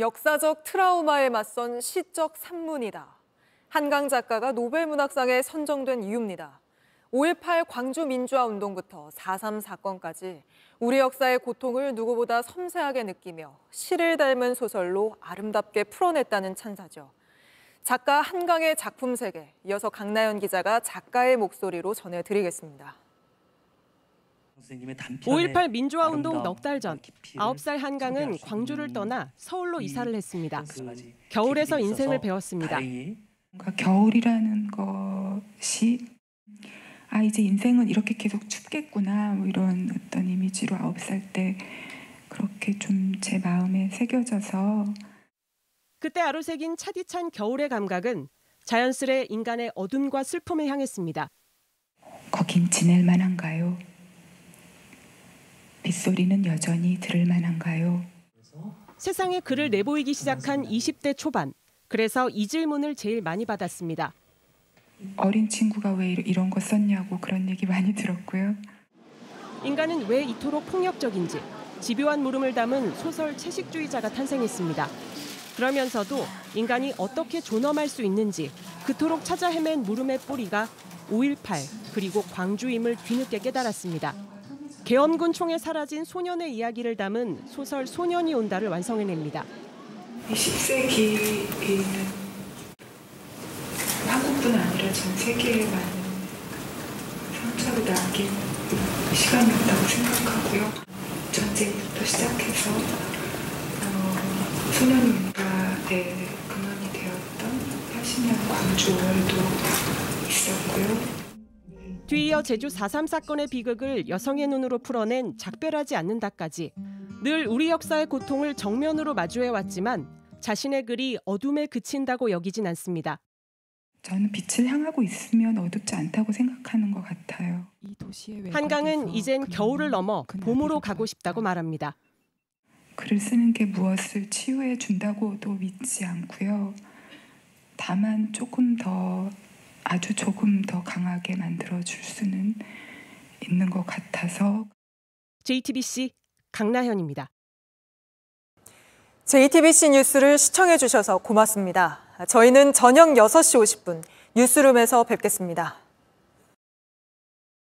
역사적 트라우마에 맞선 시적 산문이다. 한강 작가가 노벨문학상에 선정된 이유입니다. 5.18 광주민주화운동부터 4.3 사건까지 우리 역사의 고통을 누구보다 섬세하게 느끼며 시를 닮은 소설로 아름답게 풀어냈다는 찬사죠. 작가 한강의 작품 세계, 이어서 강나연 기자가 작가의 목소리로 전해드리겠습니다. 5.18 민주화운동 넉 달 전, 9살 한강은 광주를 떠나 서울로 이사를 했습니다. 겨울에서 인생을 배웠습니다. 겨울이라는 것이 이제 인생은 이렇게 계속 춥겠구나, 뭐 이런 어떤 이미지로 9살 때 그렇게 좀 제 마음에 새겨져서. 그때 아로새긴 차디찬 겨울의 감각은 자연스레 인간의 어둠과 슬픔을 향했습니다. 거긴 지낼 만한가요? 빗소리는 여전히 들을 만한가요? 세상에 글을 내보이기 시작한 20대 초반. 그래서 이 질문을 제일 많이 받았습니다. 어린 친구가 왜 이런 거 썼냐고 그런 얘기 많이 들었고요. 인간은 왜 이토록 폭력적인지 집요한 물음을 담은 소설 채식주의자가 탄생했습니다. 그러면서도 인간이 어떻게 존엄할 수 있는지 그토록 찾아 헤맨 물음의 뿌리가 5.18 그리고 광주임을 뒤늦게 깨달았습니다. 계엄군 총에 사라진 소년의 이야기를 담은 소설 소년이 온다를 완성해냅니다. 20세기에는 한국뿐 아니라 전 세계에 많은 상처를 남긴 시간이었다고 생각하고요. 전쟁부터 시작해서 소년이 온다에 근원이 되었던 80년 광주 5월도 있었고요. 뒤이어 제주 4.3 사건의 비극을 여성의 눈으로 풀어낸 작별하지 않는다까지 늘 우리 역사의 고통을 정면으로 마주해왔지만 자신의 글이 어둠에 그친다고 여기진 않습니다. 저는 빛을 향하고 있으면 어둡지 않다고 생각하는 것 같아요. 한강은 이젠 겨울을 넘어 봄으로 가고 싶다고 말합니다. 글을 쓰는 게 무엇을 치유해 준다고도 믿지 않고요. 다만 아주 조금 더 강하게 만들어줄 수는 있는 것 같아서. JTBC 강나현입니다. JTBC 뉴스를 시청해 주셔서 고맙습니다. 저희는 저녁 6시 50분 뉴스룸에서 뵙겠습니다.